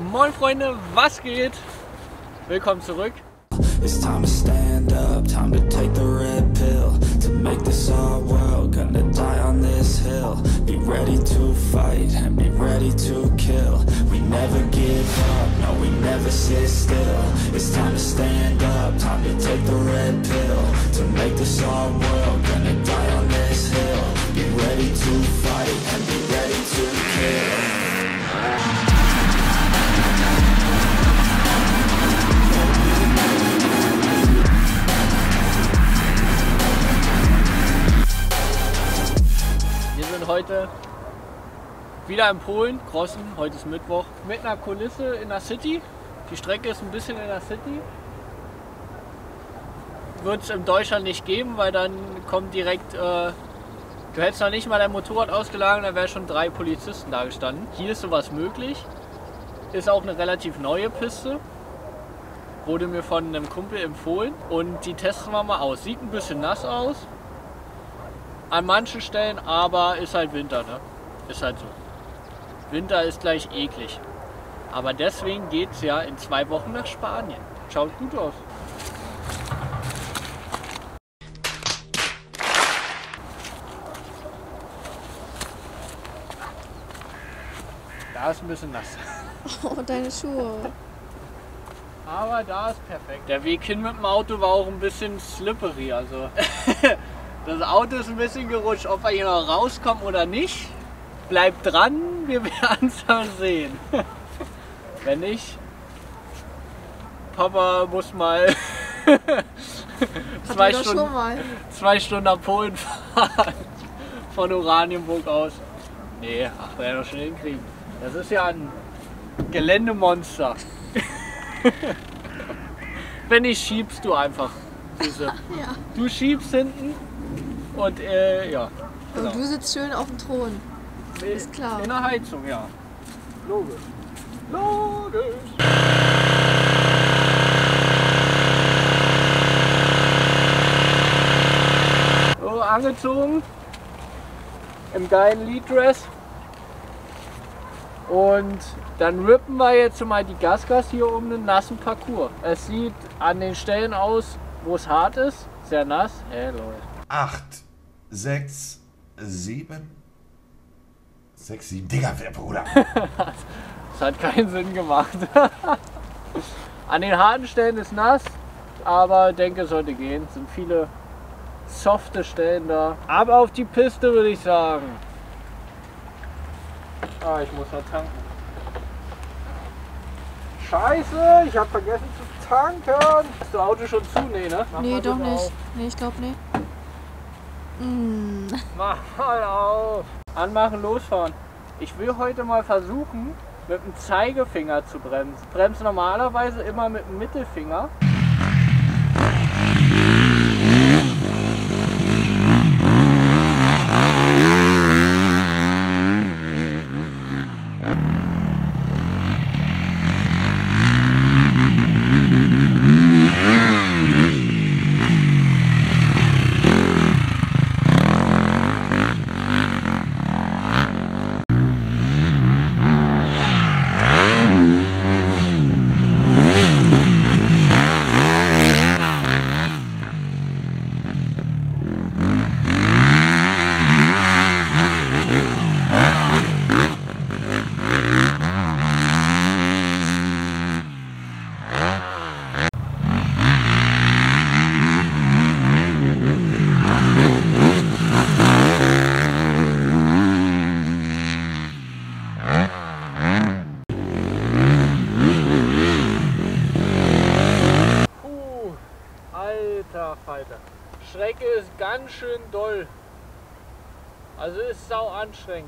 Moin Freunde, was geht? Willkommen zurück. It's time to stand up, time to take the red pill. To make this our world, gonna die on this hill. Be ready to fight and be ready to kill. We never give up, no we never sit still. It's time to stand up, time to take the red pill. To make this our world, gonna die on this hill. Be ready to fight and be ready to kill. Heute wieder in Polen, Krossen, heute ist Mittwoch, mit einer Kulisse in der City. Die Strecke ist ein bisschen in der City. Wird es in Deutschland nicht geben, weil dann kommt direkt, du hättest noch nicht mal dein Motorrad ausgeladen, da wären schon 3 Polizisten da gestanden. Hier ist sowas möglich, ist auch eine relativ neue Piste, wurde mir von einem Kumpel empfohlen und die testen wir mal aus. Sieht ein bisschen nass aus. An manchen Stellen, aber ist halt Winter, ne? Ist halt so. Winter ist gleich eklig. Aber deswegen geht es ja in 2 Wochen nach Spanien. Schaut gut aus. Da ist ein bisschen nass. Oh, deine Schuhe. Aber da ist perfekt. Der Weg hin mit dem Auto war auch ein bisschen slippery, also. Das Auto ist ein bisschen gerutscht, ob wir hier noch rauskommen oder nicht. Bleibt dran, wir werden es dann sehen. Wenn nicht, Papa muss mal 2 Stunden nach Polen fahren. Von Oranienburg aus. Nee, ach, werden wir schon hinkriegen. Das ist ja ein Geländemonster. Wenn nicht, schiebst du einfach. Diese. Ja. Du schiebst hinten. Und ja. Genau. Und du sitzt schön auf dem Thron. Ist klar. In der Heizung, ja. Logisch. Logisch. So, angezogen. Im geilen Lead-Dress. Und dann rippen wir jetzt mal die Gasgas hier um den nassen Parcours. Es sieht an den Stellen aus, wo es hart ist. Sehr nass. Hey, Leute. 8, 6, 7. 6, 7. Digga, wer Bruder? Das hat keinen Sinn gemacht. An den harten Stellen ist nass, aber ich denke, es sollte gehen. Es sind viele softe Stellen da. Aber auf die Piste würde ich sagen. Ah, ich muss noch tanken. Scheiße, ich habe vergessen zu tanken. Ist das Auto schon zu? Nee, ne? Nee, doch nicht. Nee, ich glaube nicht. Mach mal auf. Anmachen, losfahren. Ich will heute mal versuchen, mit dem Zeigefinger zu bremsen. Ich bremse normalerweise immer mit dem Mittelfinger. Alter Falter. Strecke ist ganz schön doll. Also ist sau anstrengend.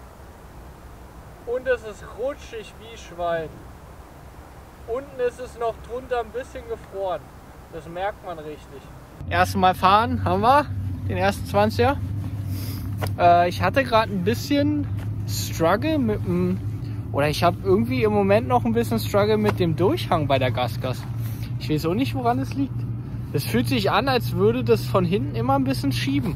Und es ist rutschig wie Schwein. Unten ist es noch drunter ein bisschen gefroren. Das merkt man richtig. Erstmal fahren haben wir. Den ersten 20er. Ich hatte gerade ein bisschen Struggle mit dem... Oder ich habe irgendwie im Moment noch ein bisschen Struggle mit dem Durchhang bei der Gasgas. Ich weiß auch nicht, woran es liegt. Es fühlt sich an, als würde das von hinten immer ein bisschen schieben.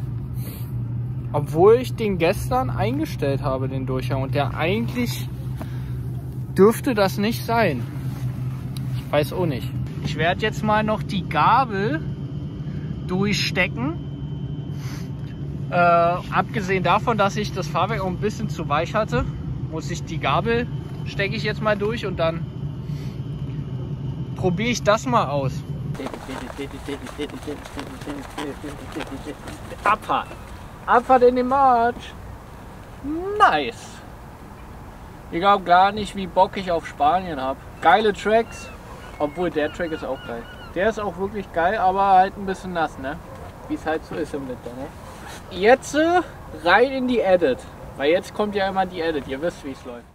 Obwohl ich den gestern eingestellt habe, den Durchhang. Und der eigentlich dürfte das nicht sein. Ich weiß auch nicht. Ich werde jetzt mal noch die Gabel durchstecken. Abgesehen davon, dass ich das Fahrwerk auch ein bisschen zu weich hatte, muss ich die Gabel, stecke ich jetzt mal durch und dann probiere ich das mal aus. Abfahrt. Abfahrt in den Marsch. Nice. Ich glaube gar nicht, wie Bock ich auf Spanien habe. Geile Tracks. Obwohl, der Track ist auch geil. Der ist auch wirklich geil, aber halt ein bisschen nass, ne? Wie es halt so ist im Winter, ne? Jetzt rein in die Edit. Weil jetzt kommt ja immer die Edit. Ihr wisst, wie es läuft.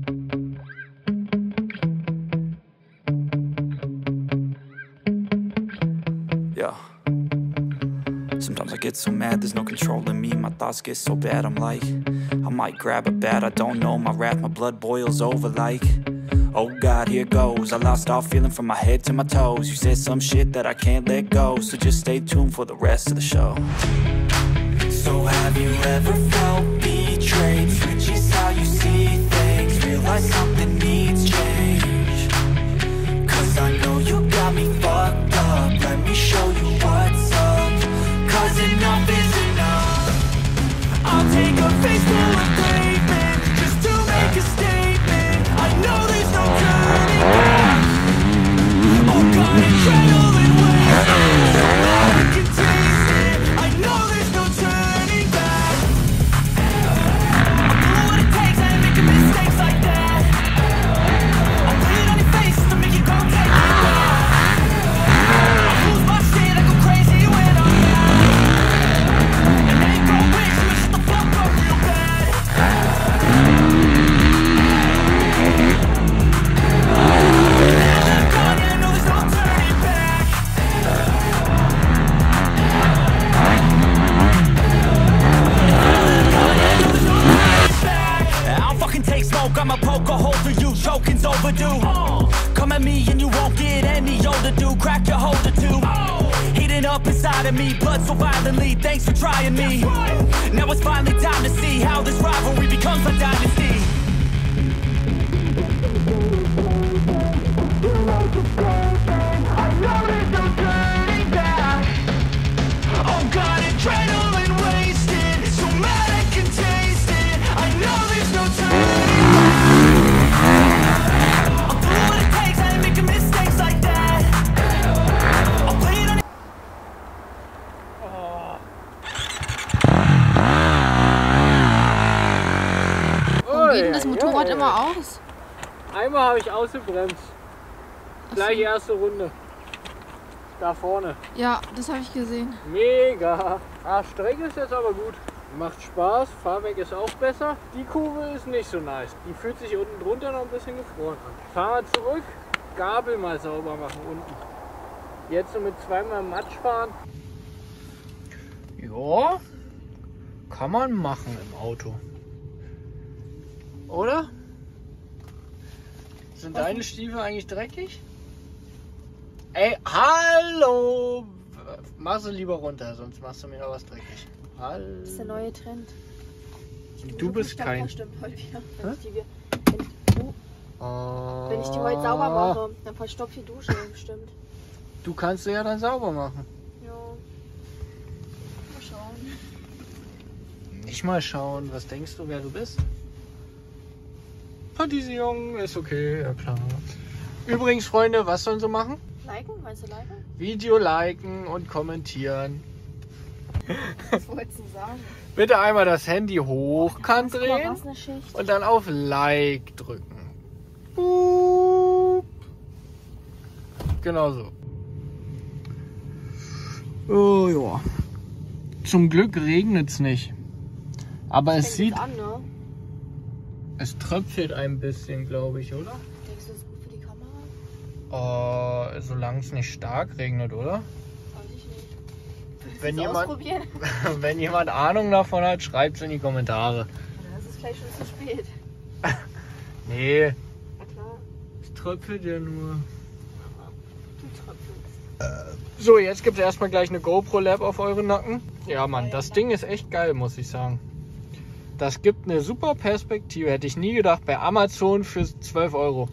Yeah. Sometimes I get so mad, there's no controlling me. My thoughts get so bad, I'm like, I might grab a bat, I don't know. My wrath, my blood boils over like, oh God, here goes. I lost all feeling from my head to my toes. You said some shit that I can't let go, so just stay tuned for the rest of the show. So have you ever felt betrayed? Switches how you see things, realize something needs change. Cause I know you got me fucked up, let me show you what's up. Cause enough is enough. I'll take a face full of pavement just to make a statement. I know there's no turning back. Oh God, adrenaline waves, I can taste it. I know there's no turning back. I'll do what it takes, I ain't making mistakes like that. I'll put it on your face to make you go take it back. I'll lose my shit, I go crazy when I'm mad. And they go wish me shut the fuck up real bad. God, yeah, I know there's no turning back. I'll fucking take smoke, I'ma poke a hole through you, choking's overdue. Come at me and you won't get any older, dude, crack your holder too. Heating up inside of me, blood so violently, thanks for trying me. Now it's finally time to see how this rivalry becomes a dynasty. I know there's no turning back. Oh God, adrenaline wasted, so mad I can taste it. I know there's no turning back. I'll do what it takes, I ain't making mistakes like that. I'll play it on it. Warum geht denn das Motorrad immer aus? Einmal habe ich ausgebremst. Gleich erste Runde. Da vorne. Ja, das habe ich gesehen. Mega. Ah, Strecke ist jetzt aber gut. Macht Spaß. Fahrwerk ist auch besser. Die Kurve ist nicht so nice. Die fühlt sich unten drunter noch ein bisschen gefroren an. Fahren wir zurück. Gabel mal sauber machen unten. Jetzt so mit zweimal Matsch fahren. Ja. Kann man machen im Auto. Oder? Sind deine Stiefel eigentlich dreckig? Ey, hallo! Mach sie lieber runter, sonst machst du mir noch was dreckig. Hallo. Das ist der neue Trend. Du bist kein... Stimmt, heute wieder. Wenn ich die heute sauber mache, dann verstopft die Dusche bestimmt. Du kannst sie ja dann sauber machen. Ja. Mal schauen. Nicht mal schauen, was denkst du, wer du bist? Partisium ist okay, ja klar. Übrigens, Freunde, was sollen sie machen? Liken? Meinst du liken? Video liken und kommentieren. Was wolltest du sagen? Bitte einmal das Handy hochkant drehen Was eine Schicht. und dann auf Like drücken. Boop. Genau so. Oh ja. Zum Glück regnet es nicht. Aber es sieht... an, ne? Es tröpfelt ein bisschen, glaube ich, oder? Denkst du, das ist gut für die Kamera? Solange es nicht stark regnet, oder? Weiß ich nicht. Wenn Willst du ausprobieren? wenn jemand Ahnung davon hat, schreibt es in die Kommentare. Das ist vielleicht schon zu spät. Nee, Na klar. es tröpfelt ja nur. Du tröpfelst. So, jetzt gibt es erstmal gleich eine GoPro Lab auf euren Nacken. Ja, Mann, das Ding ist echt geil, muss ich sagen. Das gibt eine super Perspektive. Hätte ich nie gedacht, bei Amazon für 12 Euro.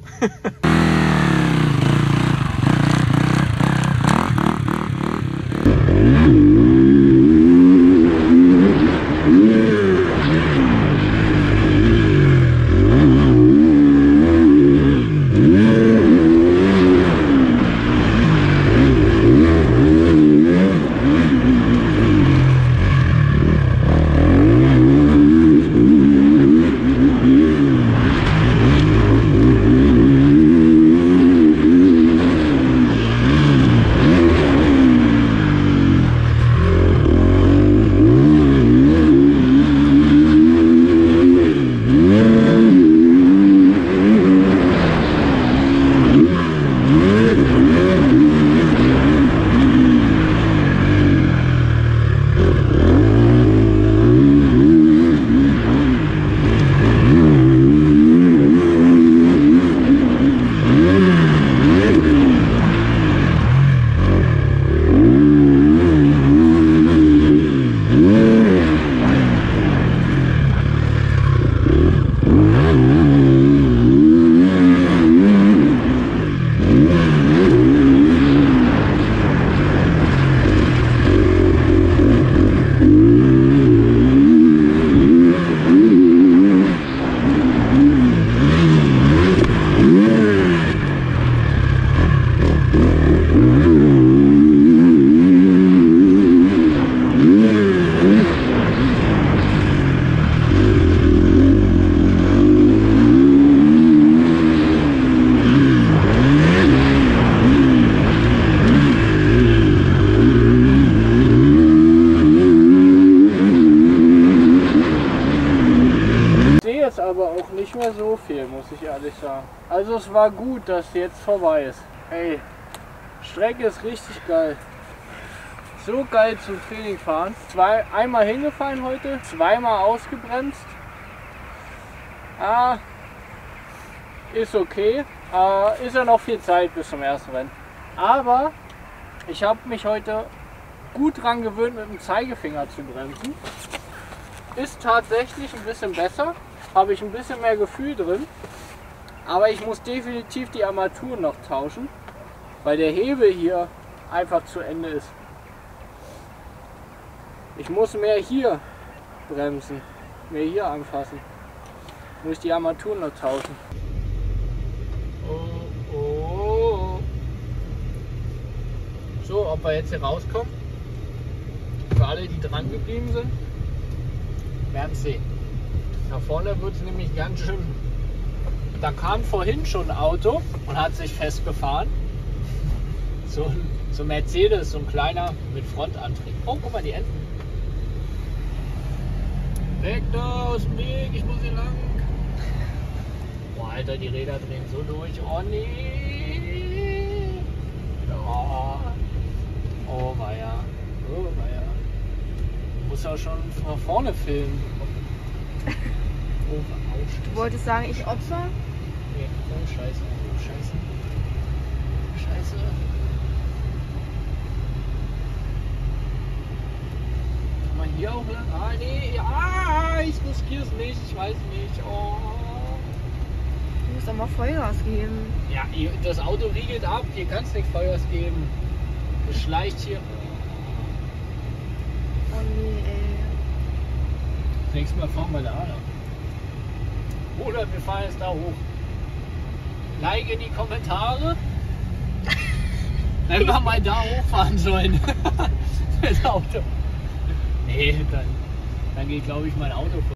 Aber auch nicht mehr so viel, muss ich ehrlich sagen. Also es war gut, dass jetzt vorbei ist. Ey, Strecke ist richtig geil. So geil zum Training fahren. Einmal hingefahren heute, zweimal ausgebremst. Ist okay. Ist ja noch viel Zeit bis zum ersten Rennen. Aber ich habe mich heute gut dran gewöhnt, mit dem Zeigefinger zu bremsen. Ist tatsächlich ein bisschen besser. Habe ich ein bisschen mehr Gefühl drin, aber ich muss definitiv die Armaturen noch tauschen, weil der Hebel hier einfach zu Ende ist. Ich muss mehr hier bremsen, mehr hier anfassen. Muss ich die Armaturen noch tauschen. Oh. So, ob wir jetzt hier rauskommen, für alle, die dran geblieben sind, werden es sehen. Da vorne wird es nämlich ganz schön. Da kam vorhin schon ein Auto und hat sich festgefahren. So ein Mercedes, so ein kleiner mit Frontantrieb. Oh, guck mal, die Enten. Weg da aus dem Weg, ich muss hier lang. Boah, Alter, die Räder drehen so durch. Oh nee. Oh weia. Oh weia. Ich muss ja schon von vorne filmen. Du wolltest sagen, ich opfer? Nee, oh Scheiße, oh Scheiße. Scheiße. Kann man hier auch lang? Ah, nee, ja, ich riskier's nicht, ich weiß nicht. Oh. Du musst doch mal Vollgas geben. Ja, das Auto riegelt ab, hier kannst nicht Vollgas geben. Das schleicht hier. Oh nee, ey. Nächstes Mal fahren wir da an. Oder wir fahren jetzt da hoch. Like in die Kommentare, wenn wir mal da hochfahren sollen. Das Auto. Nee, dann geht, glaube ich, mein Auto vor.